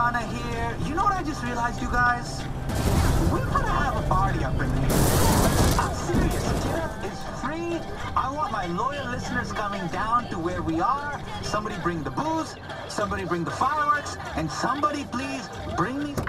Donna here. You know what I just realized, you guys? We gotta have a party up in here. I'm serious. Dinner is free. I want my loyal listeners coming down to where we are. Somebody bring the booze, somebody bring the fireworks, and somebody please bring me...